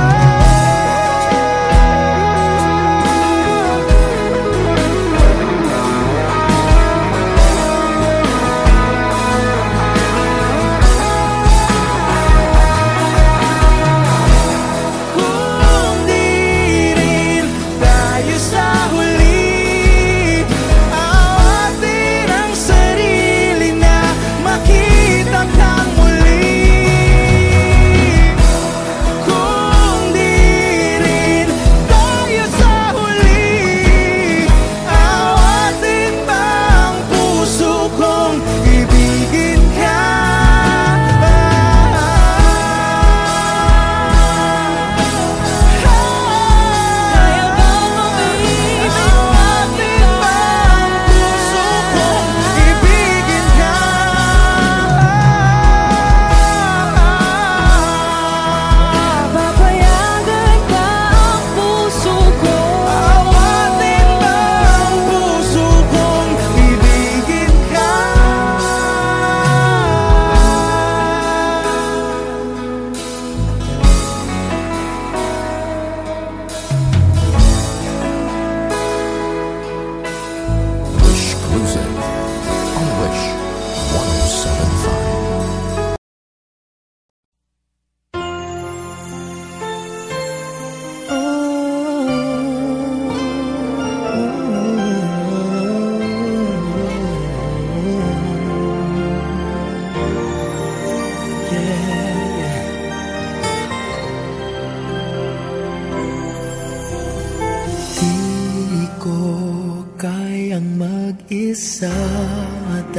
Kung di rin tayo sa huli, awatin ang sarili na makita kang muli. Kung di rin tayo sa huli, awatin ba ang puso kong ibigin ka? Kaya bang umibig Awatin ba ang puso kong ibigin ka? Papayagan ba ang puso ko? Awatin ba ang puso kong ibigin ka? Wish Cruising on Wish 1075. Di ko kayang mag-isa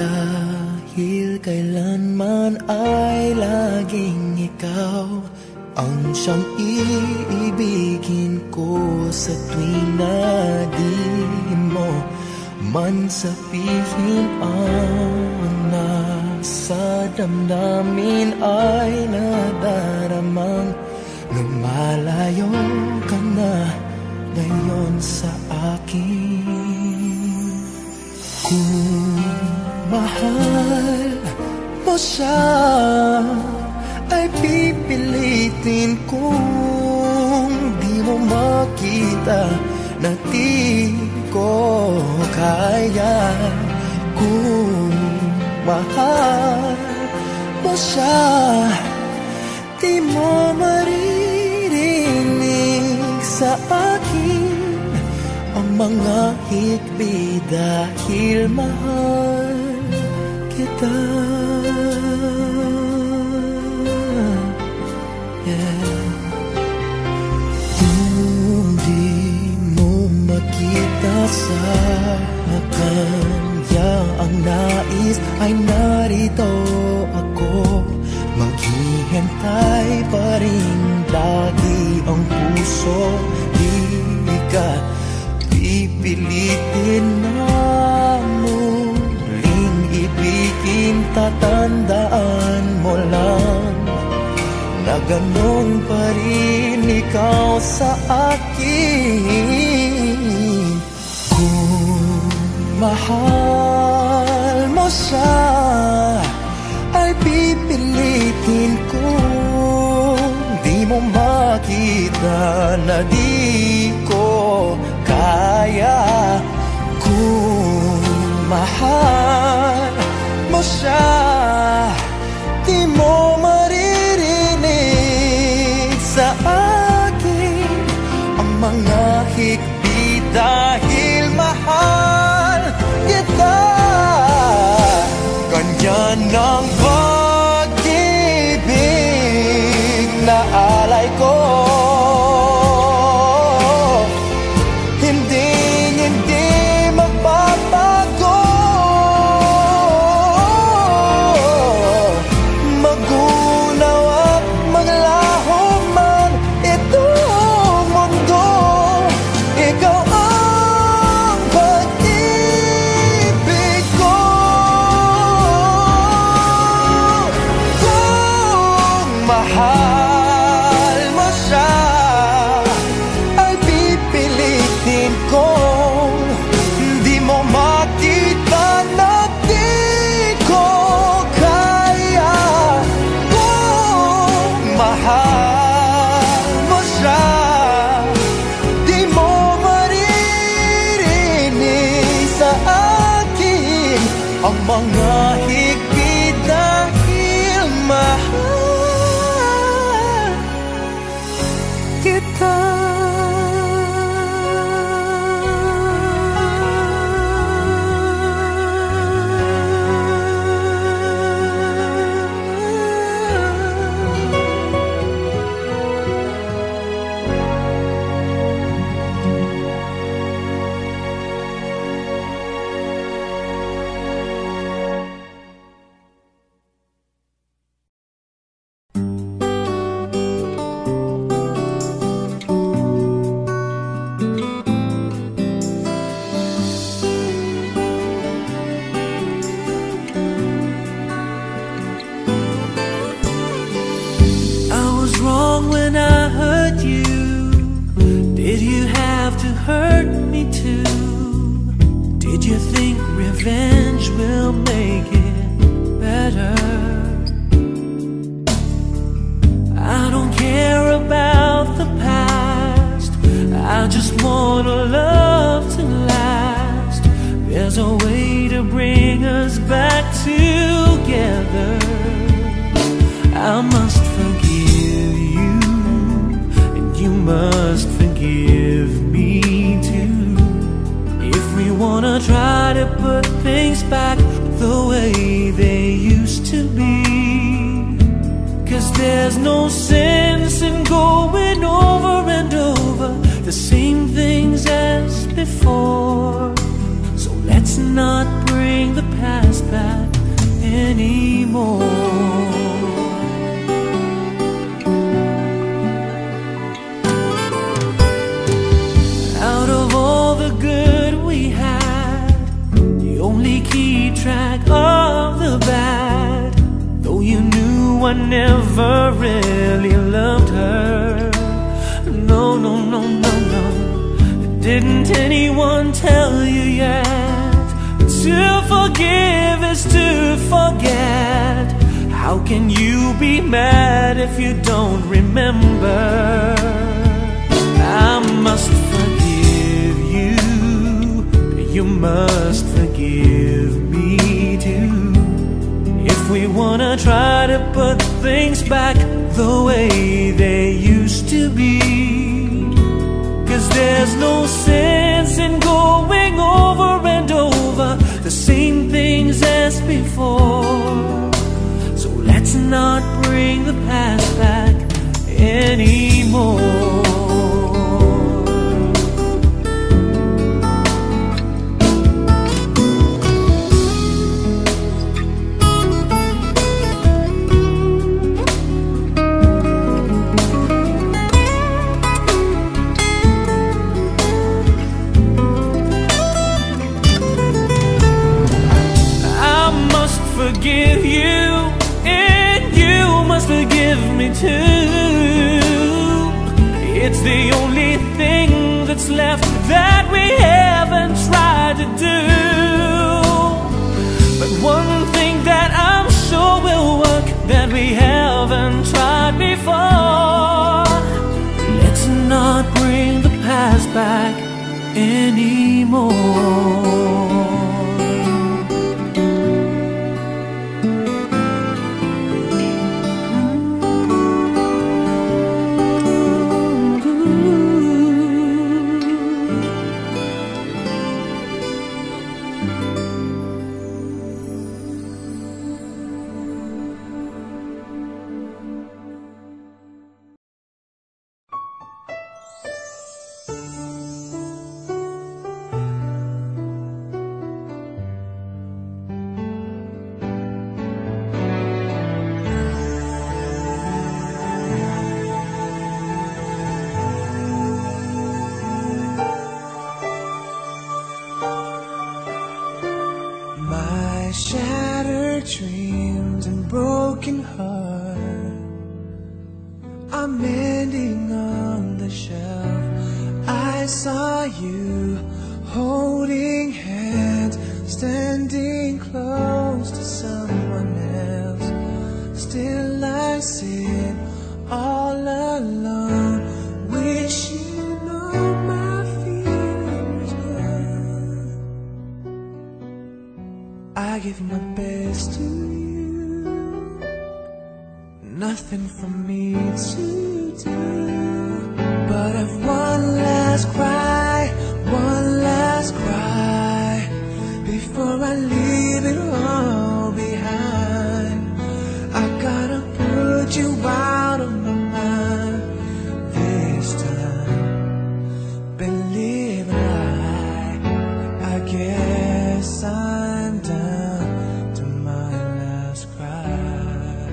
dahil kailanman ay laging ikaw ang siyang iibigin ko sa tuwing na di mo man sabihin ang nasa damdamin ay nadaramang lumalayo ka na ngayon sa akin. Kung mahal mo siya ay pipilitin kung di mo makita na di ko kaya. Kung mahal mo siya, di mo maririnig sa akin ang mga hikbi dahil mahal kita. Kung di mo makita sa kanya ang nais ay narito ako, maghihintay pa rin lagi ang puso. Di ka pipilitin na muling ibigin, tatandaan mo lang na ganun pa rin ikaw sa akin. Kung mahal mo siya ay pipilitin kung di mo makita na di ko kaya. Kung mahal mo siya, di mo maririnig sa akin ang mga hikbi dahil mahal kita. Ganyan ang pag-ibig na alay ko, hindi magbabago. Magunaw at maglaho man itong mundo, ikaw ang pag-ibig ko. Kung mahal mo siya ay pipilitin kong di mo makita na di ko kaya. Kung mahal mo siya, di mo maririnig sa akin ang mga higpit dahil mahal kita. I was wrong when I hurt you. Did you have to hurt me too? Did you think revenge will make it better? I don't care about the past, I just want a love to last. There's a way to bring us back together. I must forgive you, and you must forgive me too. If we wanna try to put things back the way they used to be, 'cause there's no sense in going over and over the same things as before. So let's not bring the past back anymore. I never really loved her. No, no, no, no, no. Didn't anyone tell you yet? To forgive is to forget. How can you be mad if you don't remember? I must forgive you. You must forgive me too. If we wanna try to put things back the way they used to be. 'Cause there's no sense in going over and over the same things as before. So let's not bring the past back anymore. Forgive you, and you must forgive me too. It's the only thing that's left that we haven't tried to do. But one thing that I'm sure will work that we haven't tried before. Let's not bring the past back anymore. Shattered dreams and broken heart are mending on the shelf. I saw you holding hands, standing close to someone else. Still I sit all alone, wishing all my feelings were. I give my best to you, nothing for me to do but have one last cry before I leave it all behind. I gotta put you out of my mind this time. Believe a lie, I guess I'm down to my last cry.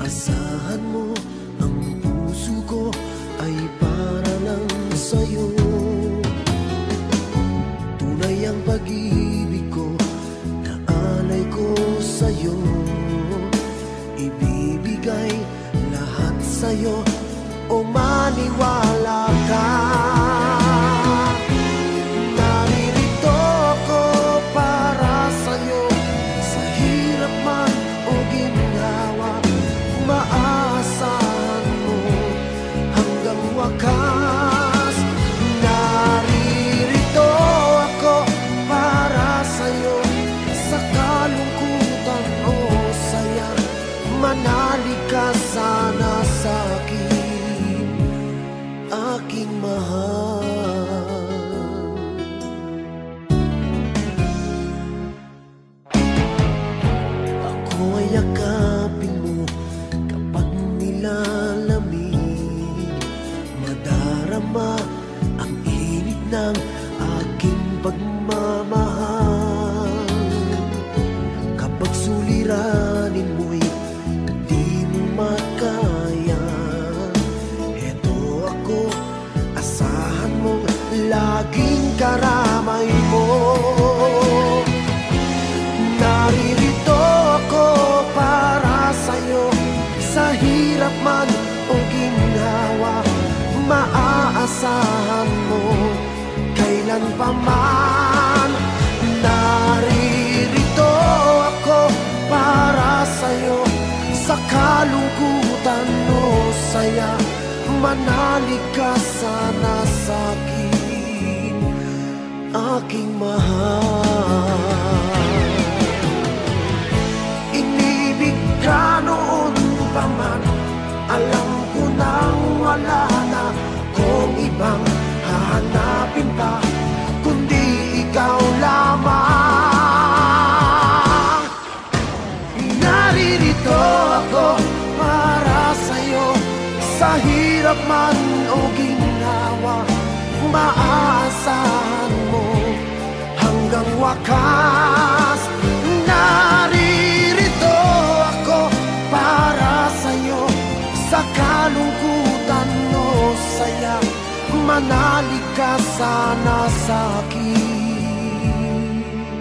Asahan mo, ang puso ko ay para lang sa'yo. Tunay ang pag-ibig ko, naalay ko sa'yo. Ibibigay lahat sa'yo, o maniwala ka. Naririto ako para sa'yo, sa hirap man o ginhawa. Maasahan mo hanggang wakas. Naririto ako para sa'yo, sa kalungkutan o saya. Manalig ka sana sa'kin, aking mahal. Ako ay yakapin mo kapag nilalamig. Madarama ang init ng aking pagmamahal. Kapag suliranin mo'y di mo makaya, eto ako, asahan mong laging karamay mo. Naririto ako para sa'yo, sa hirap man o ginhawa. Maaasahan mo kailan pa man. Naririto ako para sa'yo, sa kalungkutan o saya. Manalig ka sana sa'kin, aking mahal. Inibig ka noon pa man, alam ko nang wala na kung ibang hahanapin pa, kundi ikaw lamang. Naririto ako para sa'yo, sa hirap man o ginhawa. Maaasahan mo hanggang wakas. Naririto ako para sa'yo, sa kalungkutan o saya. Manalig ka sana sa'kin,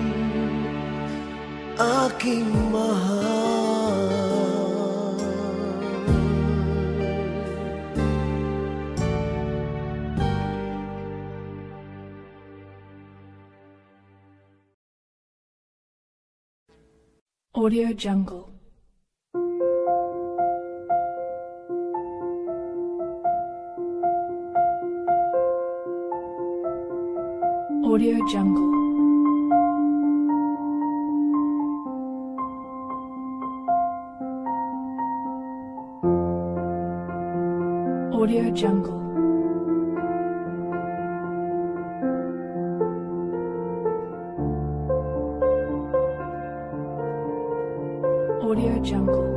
aking mahal. Audio Jungle. Audio Jungle. Audio Jungle. Audio Jungle.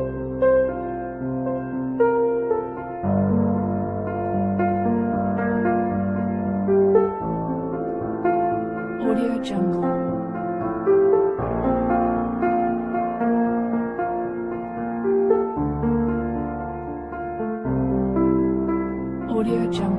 Audio Jungle. Audio Jungle.